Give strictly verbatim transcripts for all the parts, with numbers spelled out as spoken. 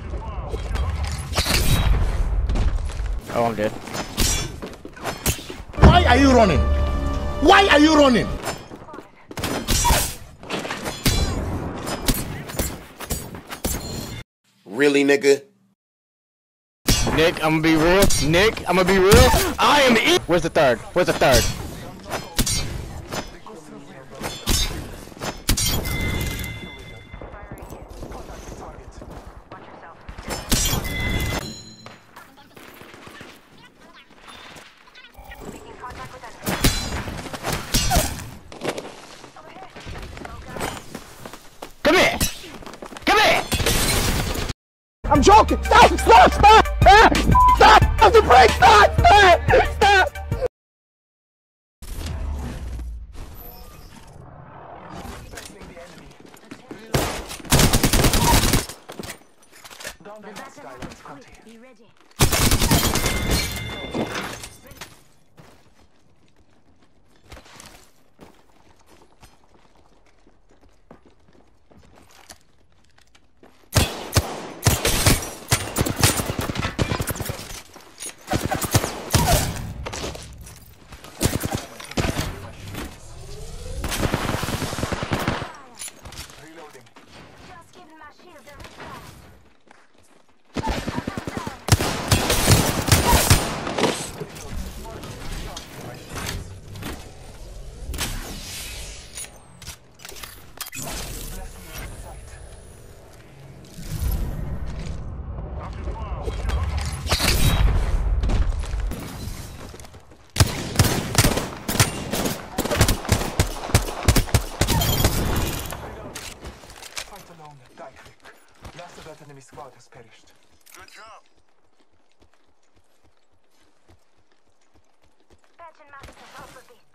Oh, I'm dead. Why are you running? Why are you running? Really, nigga? Nick, I'm gonna be real. Nick, I'm gonna be real. I am e- Where's the third? Where's the third? Come here! Come here! I'm joking! Stop! Stop! Stop! Ah! Stop! Stop the brake! Stop! Stop! Stop! Be ready. Just give my shield a refresh. Last of that enemy squad has perished. Good job. Patch and master help with it.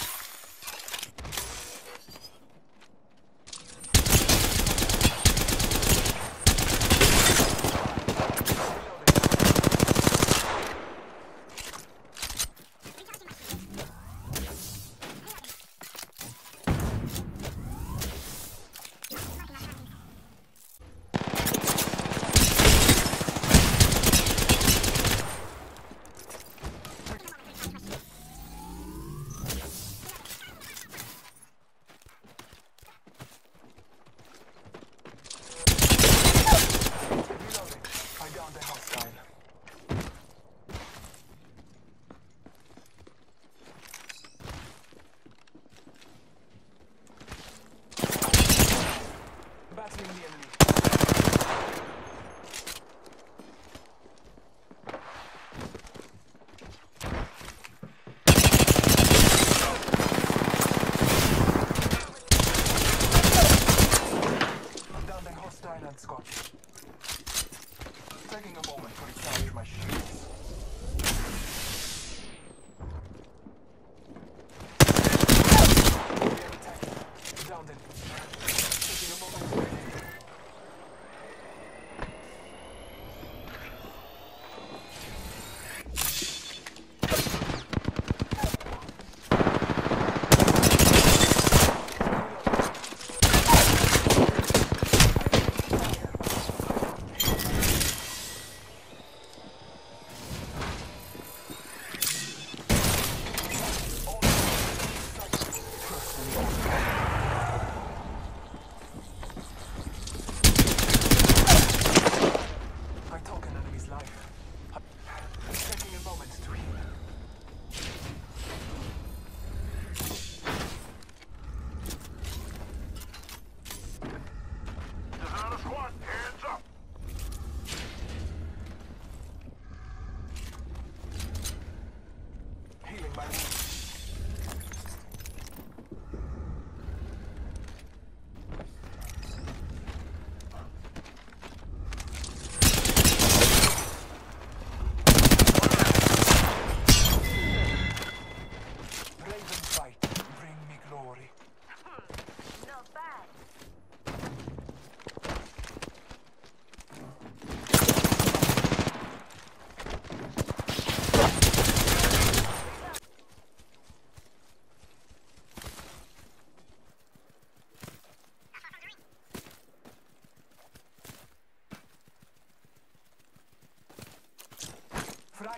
Battling the enemy. Down the hostile and Scotch. Taking a moment to recharge my shields. Down then. Taking a moment.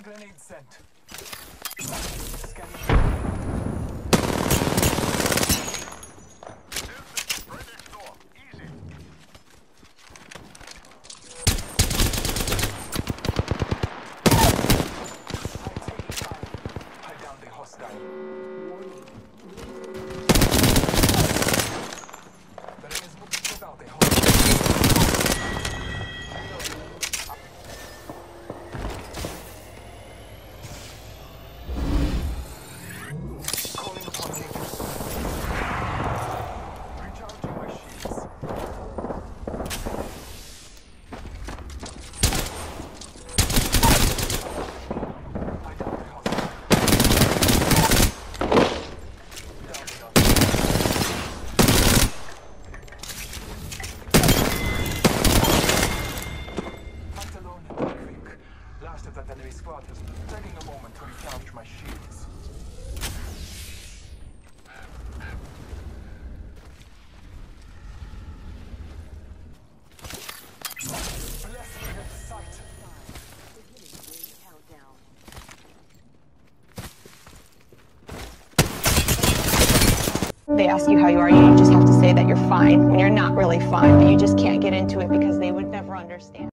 Grenade sent. Scanning. Last of that enemy squad was taking a moment to recharge my shields. Blessed be the sight. They ask you how you are, you just have to say that you're fine when you're not really fine, but you just can't get into it because they would never understand.